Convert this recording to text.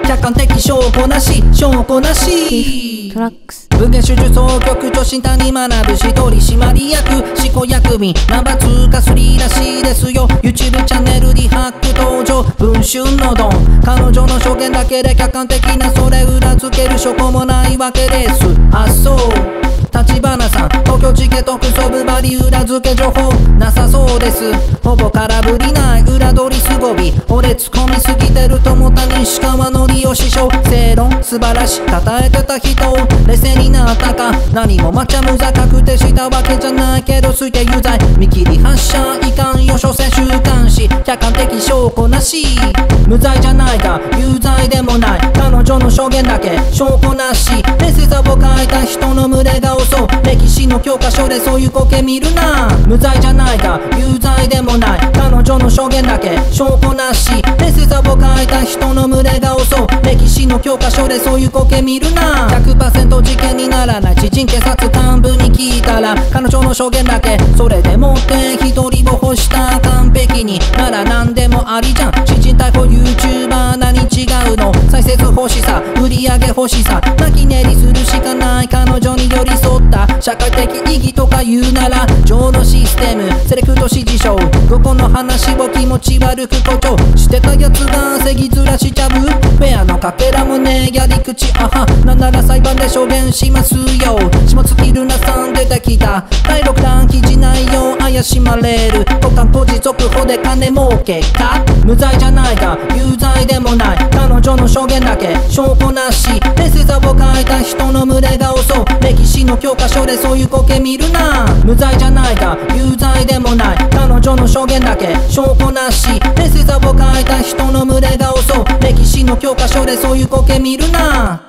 客観的証拠なし証拠なしトラックス文芸手術総局長新谷学ぶし取締役執行役員ナンバー2か3らしいですよ YouTube チャンネルにハック登場文春のドン彼女の証言だけで客観的なそれ裏付ける証拠もないわけですあそう立花さん東京地検特捜部バリ裏付け情報なさそうですほぼ空振りない裏取りすごび俺突っ込みすぎてると思った西川のりを師匠正論素晴らし称えてた人冷静になったか何も抹茶無罪確定したわけじゃないけど推定有罪見切り発車いかんよ所詮週刊誌客観的証拠なし無罪じゃないか有罪でもない彼女の証言だけ証拠なし冷静さを書いた人の群れがそう歴史の教科書でそういう光景見るな無罪じゃないか有罪でもない彼女の証言だけ証拠なし冷静さを書いた人の群れがそう歴史の教科書でそういう光景見るな 100% 事件にならない知人警察幹部に聞いたら彼女の証言だけそれでもって一人を干した完璧になら何でもありじゃん知人逮捕 YouTuber 何違うの再生数欲しさ売り上げ欲しさ泣き寝入りするしかない彼女に寄り添った社会的意義とか言うなら情のシステムセレクト指示書ここの話を気持ち悪く誇張してたやつが正義ずらしちゃうフェアのかけらもねやり口あはなんなら裁判で証言しますよ下月ルナさん出てきた第6弾記事内容怪しまれる股間閉じ続報で金儲けか無罪じゃないが有罪でもない彼女の証言だけ証拠なし冷静さを書いた人の群れがそう歴史の教科書でそういう光景見るな無罪じゃないが有罪でもない彼女の証言だけ証拠なし冷静さを書いた人の群れがそう歴史の教科書でそういう光景見るな